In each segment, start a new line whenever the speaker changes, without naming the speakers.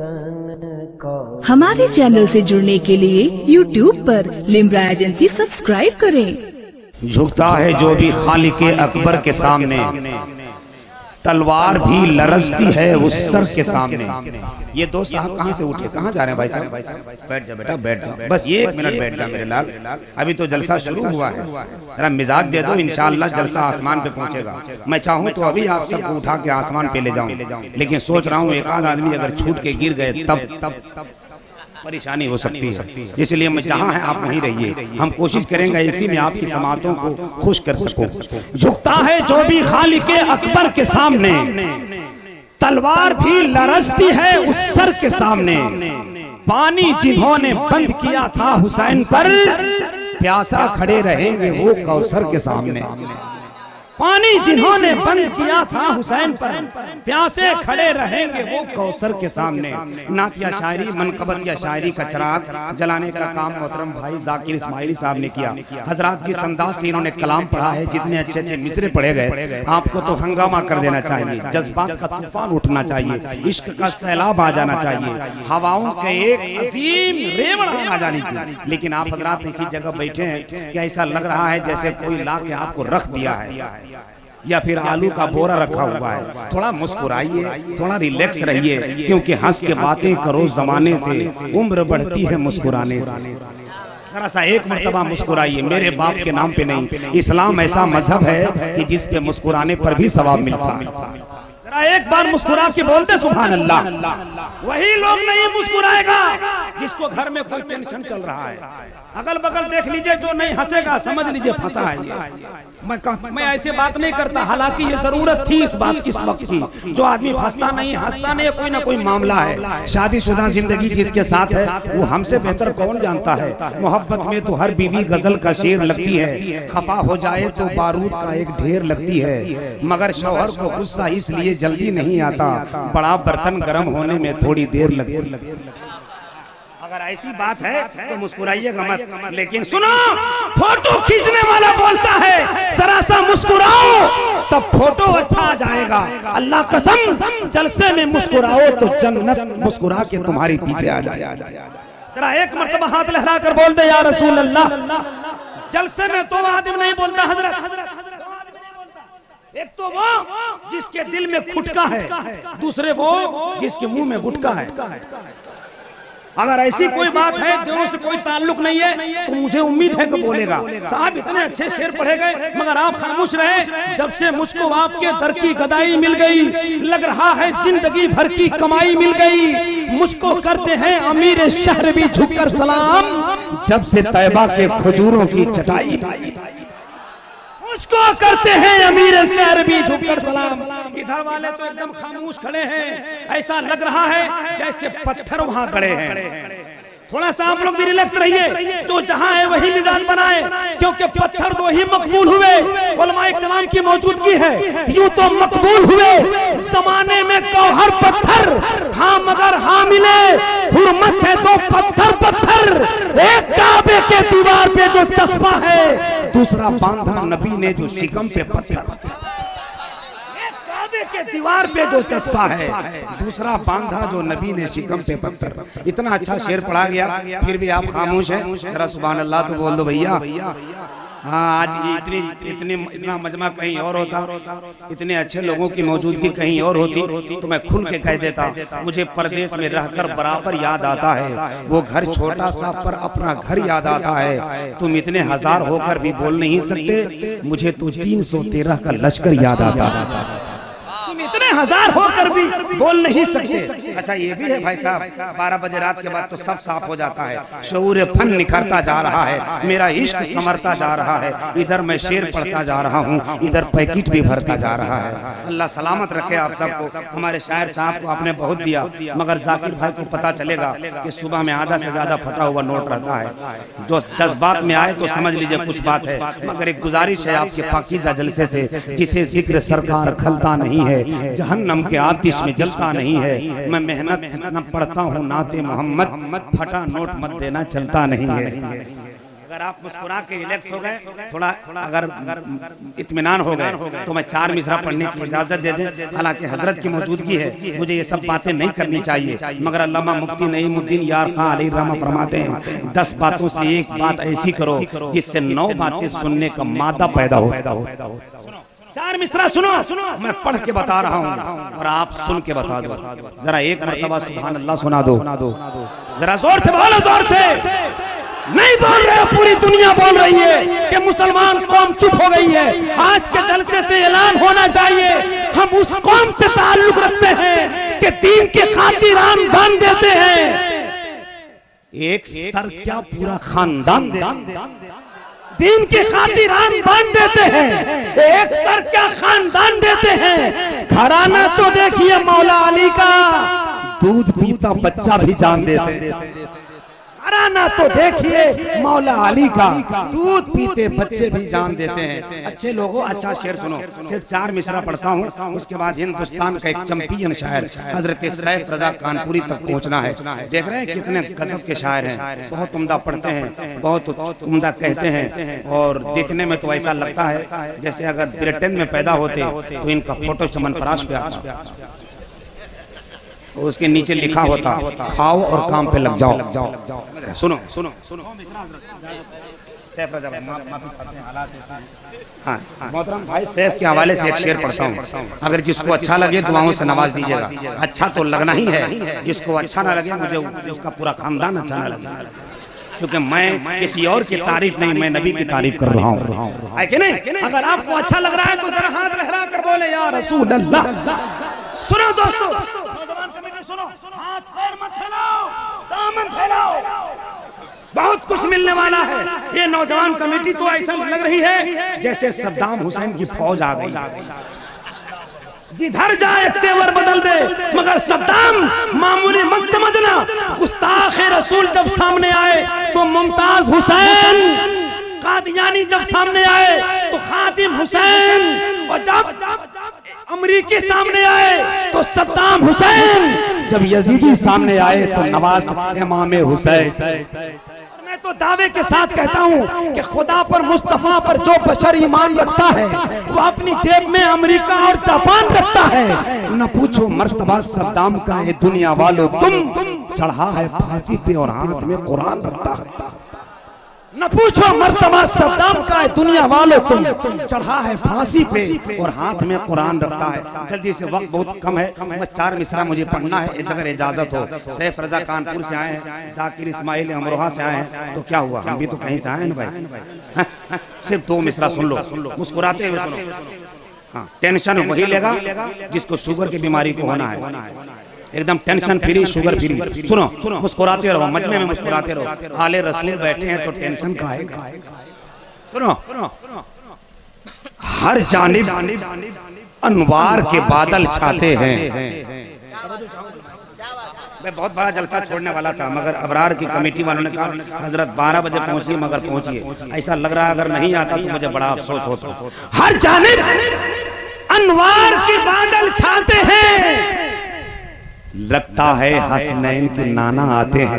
हमारे चैनल से जुड़ने के लिए YouTube पर लिम्रा एजेंसी सब्सक्राइब करें।
झुकता है जो भी खालिक अकबर के सामने, तलवार भी लरजती है उस सर के सामने। ये दो साहब कहाँ से उठे, कहाँ जा रहे हैं भाई साहब? बैठ जा बेटा, बैठ जा, बस ये 1 मिनट बैठ जा मेरे लाल। अभी तो जलसा शुरू हुआ है, जरा मिजाज दे दो, इंशाअल्लाह जलसा आसमान पे पहुंचेगा। मैं चाहूँ तो अभी आप सबको उठा के आसमान पे ले जाऊं, लेकिन सोच रहा हूँ एक आध आदमी अगर छूट के गिर गए तब परेशानी हो सकती है। इसलिए मैं जहाँ है आप वहीं रहिए, हम कोशिश करेंगे इसी में आपकी समातों को खुश कर सको। झुकता है जो भी खालिक अकबर के सामने, तलवार भी लरजती है उस सर के सामने। पानी जिन्होंने बंद किया था हुसैन पर, प्यासा खड़े रहेंगे वो कौसर के सामने। पानी जिन्होंने बंद किया था हुसैन पर, प्यासे खड़े रहेंगे वो कौसर के सामने। नात या शायरी, मनकबत या शायरी का चिराग जलाने का काम मोहतरम भाई जाकिर इस्माइली साहब ने किया। हजरात जिस अंदाज से इन्होंने कलाम पढ़ा है, जितने अच्छे अच्छे मिसरे पढ़े गए, आपको तो हंगामा कर देना चाहिए, जज्बात का तूफान उठना चाहिए, इश्क का सैलाब आ जाना चाहिए, हवाओं के एक असीम रेवड़ आ जानी चाहिए। लेकिन आप हजरात इसी जगह बैठे हैं कि ऐसा लग रहा है जैसे कोई ला के आपको रख दिया है या फिर आलू का बोरा रखा हुआ है। थोड़ा मुस्कुराइए, थोड़ा रिलैक्स रहिए, क्योंकि हंस के बातें करो जमाने से, उम्र बढ़ती है मुस्कुराने से। जरा सा एक मर्तबा मुस्कुराइए, मेरे बाप के नाम पे नहीं। इस्लाम ऐसा मजहब है कि जिस पे मुस्कुराने पर भी सवाब मिलता है। एक बार मुस्कुरा के बोलते सुभान अल्लाह। वही लोग नहीं मुस्कुराएगा जिसको घर में कोई टेंशन चल रहा है। अगल बगल देख लीजिए, जो नहीं हंसेगा समझ लीजिए फंसा है। मैं ऐसे बात नहीं करता, हालांकि ये जरूरत थी इस बात की इस वक्त की। जो आदमी फंसता नहीं, हंसता नहीं, कोई ना कोई मामला है। शादीशुदा जिंदगी जिसके साथ है वो हमसे बेहतर कौन जानता है। मोहब्बत में तो हर बीवी गजल का शेर लगती है, खफा हो जाए तो बारूद का एक ढेर लगती है। मगर शौहर को गुस्सा इसलिए जल्दी नहीं आता, बड़ा बर्तन गर्म होने में थोड़ी देर लगती है। अगर ऐसी बात है तो मुस्कुराइएगा मत। लेकिन सुनो, फोटो खींचने वाला बोलता है जरा सा मुस्कुराओ तब फोटो अच्छा आ जाएगा। अल्लाह कसम, जलसे में मुस्कुराओ तो जन्नत मुस्कुरा के तुम्हारी पीछे आ जाएगा। जरा एक मर्तबा हाथ लहरा कर बोल दे या रसूल अल्लाह। जलसे में तो आदमी नहीं बोलता हजरत, एक तो वो जिसके दिल में खुटका है, दूसरे वो जिसके मुंह में गुटका है। अगर ऐसी कोई बात है, दोनों से कोई ताल्लुक नहीं है, तो मुझे उम्मीद है कि बोलेगा। साहब इतने अच्छे शेर पढ़े गए मगर आप खामोश रहे। जब से मुझको आपके दर की गदाई मिल गई, लग रहा है जिंदगी भर की कमाई मिल गई। मुझको करते हैं अमीर शहर भी झुककर सलाम, जब से तैबा के खजूरों की चटाई मुझको करते हैं अमीर शहर भी झुककर सलाम। इधर वाले तो एकदम खामोश खड़े हैं, ऐसा लग रहा है जैसे पत्थर वहां खड़े हैं। थोड़ा सा आप लोग भी रिलैक्स रहिए, जो जहां है वही मिजाज बनाए, क्योंकि पत्थर दो ही मकबूल हुए, उलमाए कलाम की मौजूदगी है। यूं तो मकबूल हुए जमाने में कौहर पत्थर, हाँ मगर हाँ मिले हुर्मत है तो पत्थर पत्थर। एक काबे के दीवार पे जो चस्पा है, दूसरा बांधा नबी ने जो शिकम पे पत्थर। के दीवार पे जो चस्पा है, दूसरा बांधा जो नबी ने शिकम पे पत्थर। इतना अच्छा शेर पढ़ा गया, फिर भी आप खामोश हैं। जरा सुभान अल्लाह तो बोल दो भैया। हाँ, आज इतना मजमा कहीं और होता, इतने अच्छे लोगों की मौजूदगी कहीं और होती तो मैं खुल के कह देता। मुझे परदेश में रहकर बराबर याद आता है वो घर छोटा सा पर अपना घर याद आता है। तुम इतने हजार होकर भी बोल नहीं सकते, मुझे तो 313 का लश्कर याद आता है। इतने हजार होकर भी बोल नहीं सकते। अच्छा ये भी है भाई साहब, 12 बजे रात के बाद तो सब साफ हो जाता है। शऊर फन निखरता जा रहा है, मेरा इश्क संवरता जा रहा है। इधर मैं शेर पढ़ता जा रहा हूँ, इधर पैकेट भी भरता जा रहा है। अल्लाह सलामत रखे आप सबको। हमारे शायर साहब को आपने बहुत दिया, मगर जाकिर भाई को पता चलेगा कि सुबह में आधा से ज्यादा फटा हुआ नोट रहता है। जो जज्बात में आए तो समझ लीजिए कुछ बात है, मगर एक गुजारिश है आपके पाकीज़ा जलसे से, जिसे जिक्र सरकार खलता नहीं है, जहन्नम के आतिश में जलता नहीं है। मैं मेहनत न पढ़ता हूँ नाते मोहम्मद, फटा नोट मत देना चलता नहीं है। अगर आप मुस्कुरा के रिलैक्स हो गए, थोड़ा अगर इत्मीनान हो गए, तो मैं 4 मिसरा पढ़ने की इजाजत दे दें। हालांकि हजरत की मौजूदगी है, मुझे ये सब बातें नहीं करनी चाहिए, मगर अल्लामा मुफ्ती नईमुद्दीन यार खां अलैहि रहमा फरमाते हैं 10 बातों से एक बात ऐसी करो जिससे 9 बातें सुनने का मादा पैदा हो। 4 मिसरा सुनो, मैं पढ़ के बता रहा हूँ और आप सुन के बता दो। जरा एक मरतबा सुभान अल्लाह सुना दो, जरा जोर से बोलो, जोर से। नहीं बोल रहे, पूरी दुनिया बोल रही है कि मुसलमान कौम चुप हो गई है। आज के जलसे से ऐलान होना चाहिए, हम उस कौम से ताल्लुक रखते हैं कि दीन के खातिर आन बान देते हैं। एक सर क्या पूरा खानदान दीन के खातिर आन बान देते हैं, एक सर क्या खानदान देते हैं। घराना तो देखिए मौला अली का, दूध पीता बच्चा भी जान देते हैं। घराना तो देखिए मौला अली का, दूध पीते बच्चे भी जान देते हैं। अच्छे लोगों, अच्छा शेर सुनो, सिर्फ 4 मिसरा पढ़ता हूँ, उसके बाद हिंदुस्तान का एक चैंपियन शायर हजरत सैफ रजा कानपुरी तक पहुँचना है। देख रहे हैं कितने गजब के शायर हैं, बहुत उम्दा पढ़ते हैं, बहुत उम्दा कहते हैं, और देखने में तो ऐसा लगता है जैसे अगर ब्रिटेन में पैदा होते तो इनका फोटो चमनप्राश पे आता, उसके नीचे लिखा होता खाओ और काम पे लग जाओ। सुनो सुनो सुनो, सैफ रजा भाई माफी चाहते हैं, हालात ऐसे हैं। हाँ मोहतरम भाई, सैफ के हवाले से एक शेर पढ़ता हूँ, अगर जिसको अच्छा लगे दुआओं से नवाज दीजिएगा। अच्छा तो लगना ही है, जिसको अच्छा ना लगे, मुझे उसका पूरा खानदान अच्छा ना लगे, क्योंकि मैं किसी और की तारीफ नहीं, मैं नबी की तारीफ कर रहा हूँ, है कि नहीं? अगर आपको अच्छा लग रहा है तो जरा हाथ लहरा कर बोले या रसूल अल्लाह। सुनो दोस्तों, सुनो, हाथ पैर मत फैलाओ, दामन फैलाओ, बहुत कुछ मिलने वाला है। ये नौजवान कमेटी तो ऐसा लग रही है जैसे सद्दाम हुसैन की फौज आ गई, जिधर जाए तेवर बदल दे, मगर सद्दाम मामूली मत समझना। गुस्ताख रसूल जब सामने आए तो मुमताज हुसैन, कादियानी जब सामने आए तो खातिम हुसैन, और जब अमरीकी सामने आए तो सद्दाम हुसैन, जब यजीदी सामने आए तो नवाज इमाम हुसैन। मैं तो दावे के साथ कहता हूँ कि खुदा पर, मुस्तफा पर जो बशर ईमान रखता है वो अपनी जेब में अमेरिका और जापान रखता है। न पूछो मर्तबा सद्दाम का है दुनिया वालों, तुम चढ़ा है फांसी पे और हाथ में कुरान रखता है। न पूछो मर्तबा सद्दाम का है दुनिया वालों, तुम चढ़ा है फांसी पे और हाथ में कुरान रखता है। जल्दी से, वक्त बहुत कम है, बस 4 मिसरा मुझे पढ़ना है, अगर इजाजत हो। सैफ रजा कानपुर से आए हैं, जाकिर इस्माइल अमरोहा से आए हैं, तो क्या हुआ, हम भी तो कहीं से आए हैं भाई। सिर्फ 2 मिसरा सुन लो, मुस्कुराते हुए सुनो। हाँ, टेंशन वही लेगा जिसको शुगर की बीमारी को होना है, एकदम टेंशन फ्री, शुगर फ्री। सुनो, मुस्कुराते रहो, मजमे में मुस्कुराते रहो। आले रसूल बैठे हैं तो टेंशन का है। सुनो, हर जानिब अनवार के बादल छाते हैं। मैं बहुत बड़ा जलसा छोड़ने वाला था, मगर अबरार की कमेटी वालों ने कहा हजरत 12 बजे पहुंचिए, मगर पहुंचिए। ऐसा लग रहा है अगर नहीं आता तो मुझे बड़ा अफसोस होता। हर जानिब अनवार के बादल छाते हैं, लगता है हसनैन के नाना आते हैं।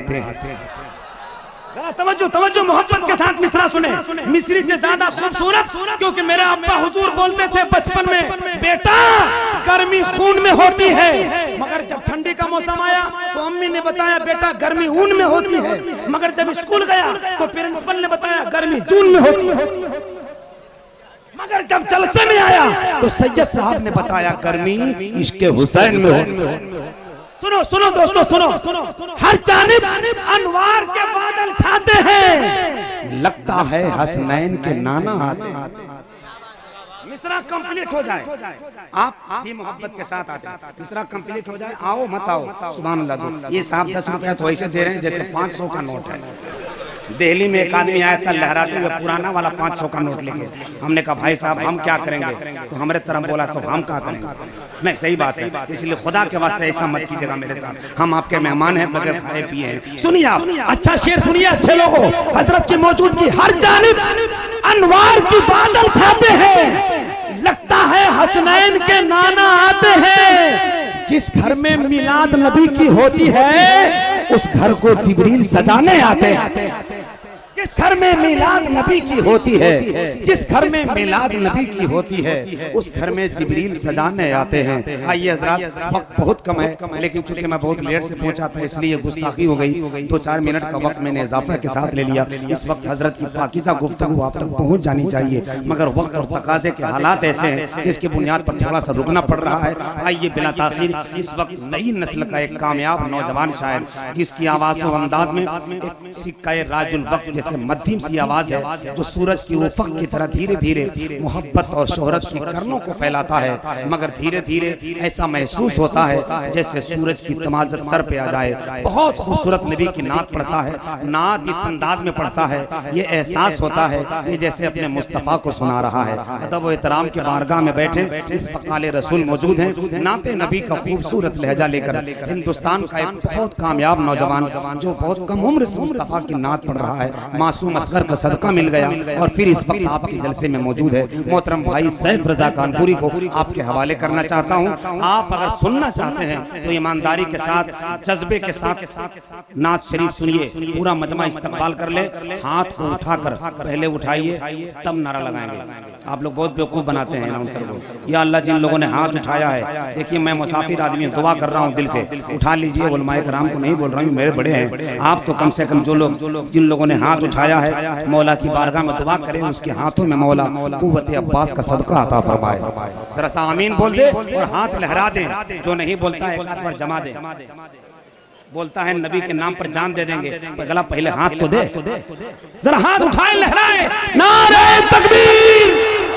तवज्जो तवज्जो, मोहब्बत के साथ मिसरा सुने। मिसरी से ज्यादा खूबसूरत, क्योंकि मेरे अब्बा हुजूर बोलते थे बचपन में, बेटा गर्मी खून में होती है, मगर जब ठंडी का मौसम आया तो अम्मी ने बताया बेटा गर्मी ऊन में होती है, मगर जब स्कूल गया तो प्रिंसिपल ने बताया गर्मी जून में होती है, मगर जब जलसे में आया तो सैयद साहब ने बताया गर्मी इश्क़े हुसैन में होती है। सुनो सुनो दोस्तों, सुनो, हर जानिब अनवार के बादल छाते हैं, लगता है हसनैन के नाना आते हैं। मिसरा कंप्लीट हो जाए, आप भी मोहब्बत के साथ आते हैं, मिसरा कंप्लीट हो जाए, आओ मत आओ, सुभान अल्लाह। ये साहब 10 रुपया तो ऐसे दे रहे हैं जैसे 500 का नोट है। दिल्ली में एक आदमी आया था लहराते हुए पुराना वाला 500 का नोट लेके। हमने कहा भाई साहब हम क्या करेंगे, तो हमारे तरफ बोला तो हम क्या करेंगे। नहीं, सही बात है, इसलिए खुदा के वास्ते ऐसा मत कीजिएगा मेरे साथ, हम आपके मेहमान हैं, बगैर खाए पिए हैं। सुनिए आप, अच्छा शेर सुनिए अच्छे लोगों, हजरत की मौजूदगी हर जानिब अनवार की बादल छाते हैं, लगता है हसनैन के नाना आते हैं। जिस घर में मिलाद नबी की होती है उस घर को जिब्रील सजाने आते हैं। जिस घर में मिलाद नबी की होती है, जिस घर में मिलाद नबी की होती है, उस घर में जिब्रील सजाने आते हैं। आइए हज़रात, वक्त बहुत कम है, लेकिन चूंकि मैं बहुत लेट से पहुंचा था इसलिए गुस्ताखी हो गई। 2-4 मिनट का वक्त मैंने इजाफा के साथ ले लिया। इस वक्त हजरत की पाकीज़ा गुफ्तगू आप तक पहुंच जानी चाहिए, मगर वक्त और तकाज़े के हालात ऐसे हैं जिसकी बुनियाद पर थोड़ा सा रुकना पड़ रहा है। आइए बिला ताखीर, इस वक्त नई नस्ल का एक कामयाब नौजवान शायर जिसकी आवाज़ और अंदाज में एक सिक्का राजुल वक्त जैसे मध्यम सी आवाज है, जो सूरज की उफक की तरह धीरे धीरे मोहब्बत और शोहरत की किरणों को फैलाता है, मगर धीरे धीरे ऐसा महसूस होता है जैसे सूरज की तमाज़त सर पे आ जाए। बहुत खूबसूरत नबी की नात पढ़ता है, नात इस अंदाज में पढ़ता है, ये एहसास होता है कि जैसे अपने मुस्तफ़ा को सुना रहा है। अदब व एहतराम के बारगाह में बैठे इस वक्त आले रसूल मौजूद हैं। नाते नबी का खूबसूरत लहजा लेकर हिंदुस्तान का एक बहुत कामयाब नौजवान जो बहुत कम उम्र से मुस्तफ़ा की नात पढ़ रहा है, मासूम असगर का सदका मिल गया और फिर इस वक्त आपके जलसे में मौजूद है। मोहतरम भाई सैफ रजा कानपुरी को आपके हवाले करना चाहता हूँ। आप अगर सुनना चाहते हैं तो ईमानदारी के साथ, जज्बे के साथ नात शरीफ सुनिए। पूरा मजमा इस्तकबाल कर ले, हाथ को उठाकर पहले उठाइए तब नारा लगाएंगे। आप लोग बहुत बेवकूफ बनाते हैं अनाउंसर को। या अल्लाह, जिन लोगों ने हाथ उठाया है, देखिए मैं मुसाफिर आदमी दुआ कर रहा हूँ दिल से, उठा लीजिए। उलमाए कराम को नहीं बोल रहा हूँ, मेरे बड़े हैं आप, तो कम से कम जो लोग जिन लोगों ने हाथ उठाया है मौला की बारगाह में दुआ करें, उसके हाथों में मौला कुव्वत अब्बास का सदका अता फरमाए। जरा सा आमीन बोल दे और हाथ लहरा दे। जो नहीं बोलता है एक बार जमा दे, बोलता है नबी के नाम पर जान दे देंगे, गला पहले हाथ तो दे। जरा हाथ उठाए, लहराए, नारे तकबीर,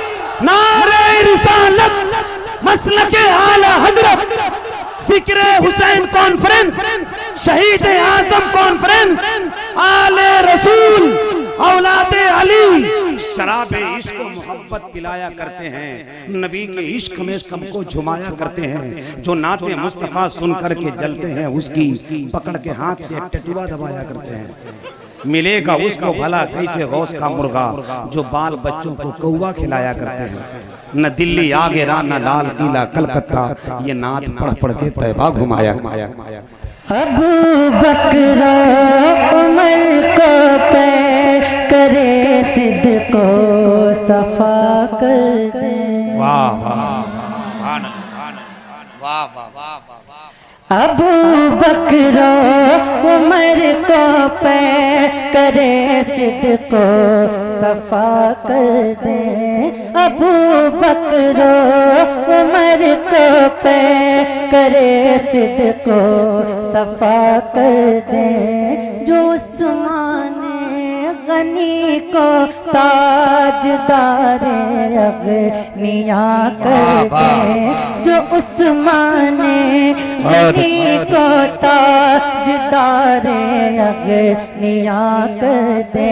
नारे रिसालत, मसलके आला हजरत, जिक्र हुसैन कॉन्फ्रेंस, शहीद आजम कॉन्फ्रेंस, आले रसूल, औलादे अली, शराबे इश्क मोहब्बत पिलाया करते हैं, नबी के इश्क में सबको झुमाया करते हैं। जो नाते मुस्तफा सुन करके जलते हैं, उसकी पकड़ के हाथ से टटुआ दबाया करते हैं। मिलेगा उसको भला कैसे गौस का मुर्गा, जो बाल बच्चों को कौवा खिलाया करते हैं। न दिल्ली आगरा न लाल किला कलकत्ता, ये नात पढ़ पढ़ के तैबा घुमाया।
अबू बकर उमर को पे करे सिद्ध को सफा कर दे।
वाह वाह वाह वाह वाह।
अबू बकर उमर को पे करे सिद्ध को सफा कर दे। अबू बकर उमर को पे करे सिद्ध को सफा कर दे। जो उस्मान गनी को ताजदारे अगनिया कर दे। जो उस्मान गनी को ताजदारे अगनिया कर दे।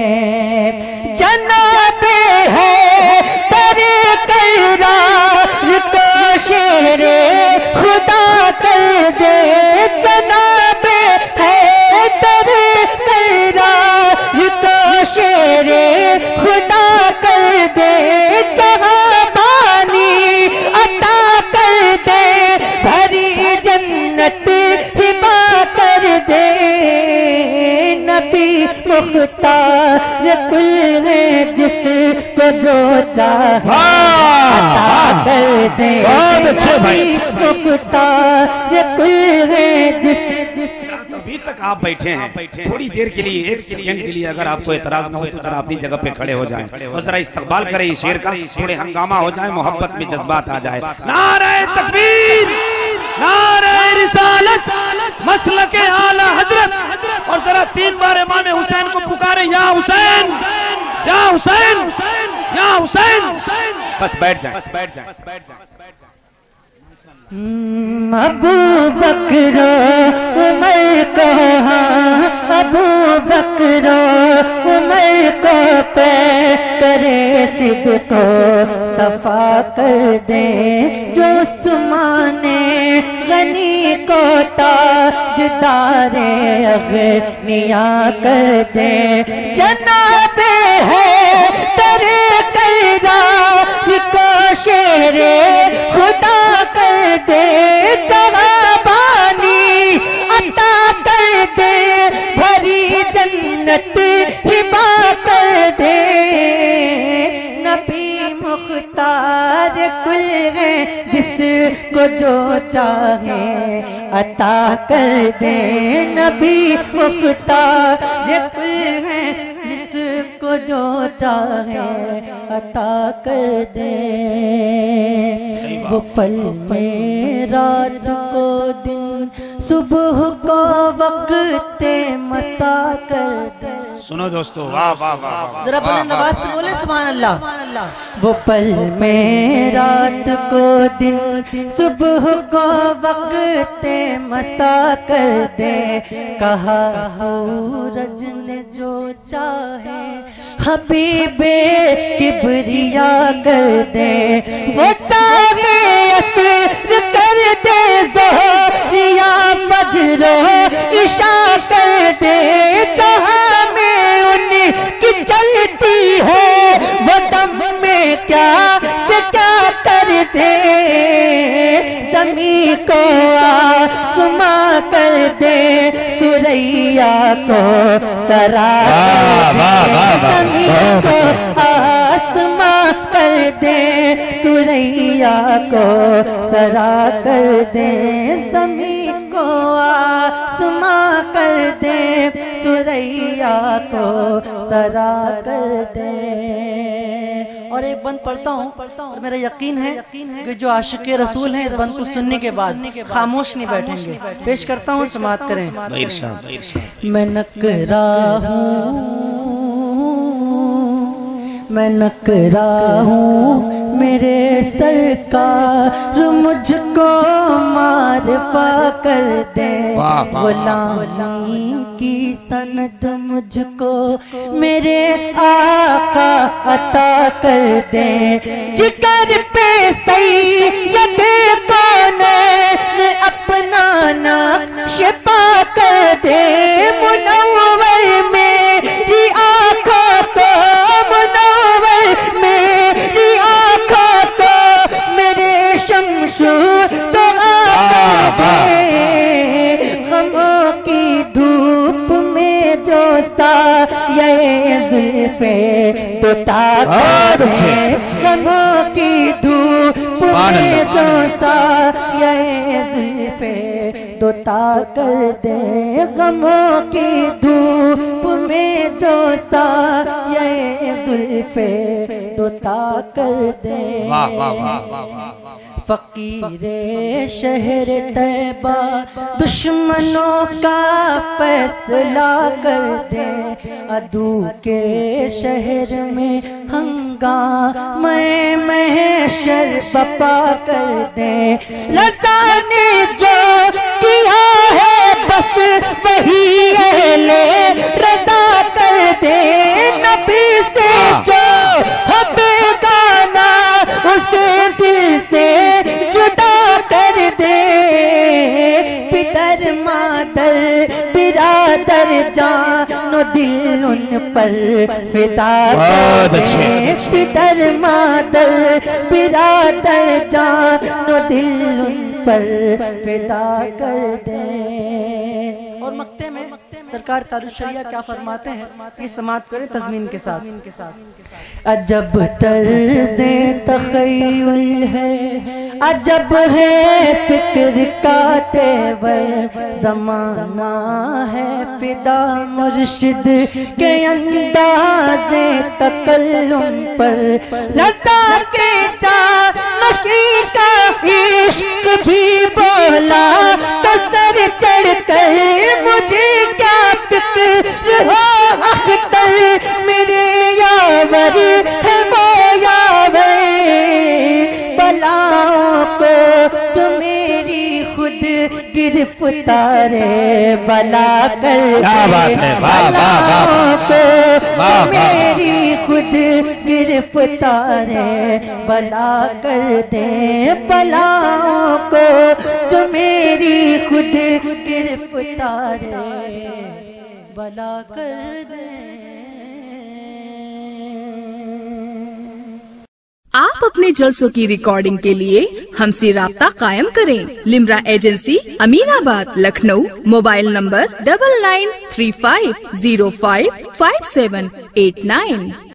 जनाबे है तेरे करार को शेरे खुदा कर दे। जनाबे है तेरे करार को शेरे खुदा कर दे। जहाँ पानी अता कर दे, भरी जन्नत हिबा कर दे। नबी मुख्तार कुल है, जिसको जो चाहे अता कर दे। नबी मुख्तार कुल है, जिस
अभी तक आप बैठे हैं, थोड़ी देर के लिए, एक सेकंड के लिए अगर आपको एतराज ना हो तो जरा अपनी जगह पे खड़े हो जाएं और जरा इस्तकबाल करें इस शेर का। थोड़े हंगामा हो जाए, मोहब्बत में जज्बात आ जाए। नारे तकबीर, नारे रिसालत, मसलके आला हजरत। और जरा 3 बार इमाम हुसैन को पुकारे, या हुसैन, या हुसैन, या हुसैन। बस बैठ जाए, बस बैठ जाए, बस बैठ जाए।
अबू बकर उमर को, हाँ अबू बकर उमर को पे करे सिद्ध को सफा कर दे। जो उस्मान गनी को ताजदारे अगनिया कर दे। जनाबे है तेरे करार को शेरे खुदा कर दे। जवाबानी अता कर दे, भरी जन्नत हिबा चाहे अता कर दे। नबी मुख्तार कुल है जिसको जो चाहे अता कर दे। वो पल में रात को दिन सुबह को वक्त मसा कर दे।
सुनो दोस्तों, वाह वाह वाह,
जरा बुलंद आवाज से बोले सुभान अल्लाह। वो पल में रात को दिन सुबह को वक्त मसा कर दे। कहा सूरज ने जो चाहे हबीबे किबरिया कर दे। वो चाहे असर कर दे ज़ोहरिया बजरो इशा कर दे। जहाँ में उनकी चलती है वो दम में क्या से क्या कर दे। ज़मीं को आसमां कर दे, सुरैया को सरा कर दे। ज़मीं को आसमां कर दे, सुरैया को सरा कर दे। ज़मीं को आसमां कर दे, सुरैया को सरा कर दे। और एक बंद पढ़ता हूँ और मेरा यकीन है कि जो आशिक़ रसूल हैं इस बंद को सुनने के बाद खामोश नहीं बैठेंगे। पेश करता हूँ, समाअत करें। मैं नकरा हूँ, मैं नकरा हूँ, मेरे सरकार मुझको मारफा कर दे। गुलामी की सनद मुझको मेरे आका अता कर दे। जिगर पे सैयद कौन अपना नक्श पा कर दे। मुनव्वर मेरी आँखों को, मुनव्वर मेरी आँखों को, मेरे शमशू तो गमों की धूप में जो साये जुल्फे तो ताकत है। गमों की धूप में जो साये जुल्फे तो ताकत दे। गमों की धूप में जो साये जुल्फे तो ताकत दे। फकीरे शहर तैबा दुश्मनों का फैसला कर दे। अदू के शहर में हंगामे महशर बपा कर दे। रज़ा ने जो किया है बस वही अहले रज़ा कर दे। नबी से जो हो बेगाना उसे दिल से जुदा कर दे। पितर मादर बिरादर जानो दिल उन पर फिदा कर दे। पितर मादर बिरादर जानो दिल उन पर फिदा कर दे। और मक्ते में सरकार ताजुश शरिया क्या फरमाते हैं, ये समाअत करें तज़मीन के साथ। अजब तर्ज़े तख़य्युल है, अजब है फिक्र का तेवर। ज़माना है फिदा मुर्शिद के अंदाज़े तकल्लुम पर। रज़ा के जानशी का इश्क भी बोला तो सर चढ़ कर मुझे क्या फिक्र हो। अख्तर मेरे यावर है वो यावर। बलाओं को जो मेरी खुद गिरफ्तारे बला कर दे। बलाओं को जो मेरी खुद गिरफ्तारे बला कर दे। बलाओं को जो मेरी खुद गिरफ्तारे बला कर दे।
आप अपने जलसों की रिकॉर्डिंग के लिए हमसे राब्ता कायम करें। Limra agency, Aminabad, Lucknow. Mobile number 9935055789।